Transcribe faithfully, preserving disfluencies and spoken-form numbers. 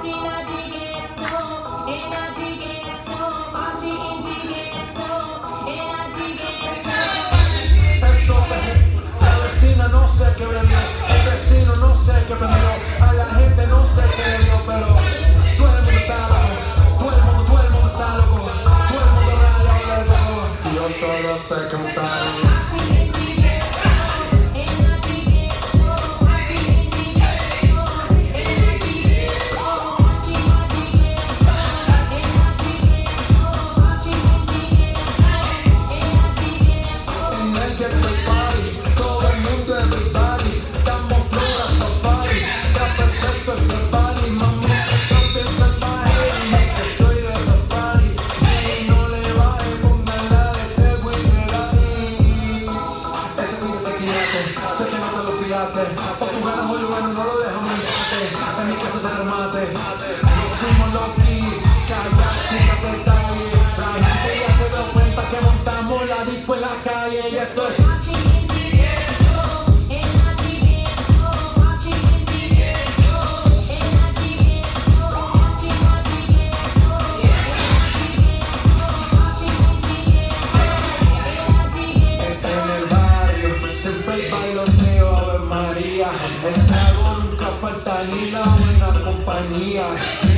No sé qué bebió, el vecino no sé qué bebió, a la gente no sé qué le dio, pero todo el mundo está loco, todo el mundo, todo el mundo está loco, todo el mundo raya loco, y yo solo sé que me está loco. Sé que no te lo piraste, o tu ganas o yo bueno, no lo dejo mirarte. En mi casa se remate, nos fuimos los key, callar sin la detalle. La gente ya se dio cuenta que montamos la disco en la calle y esto es. El trago nunca falta ni la buena compañía.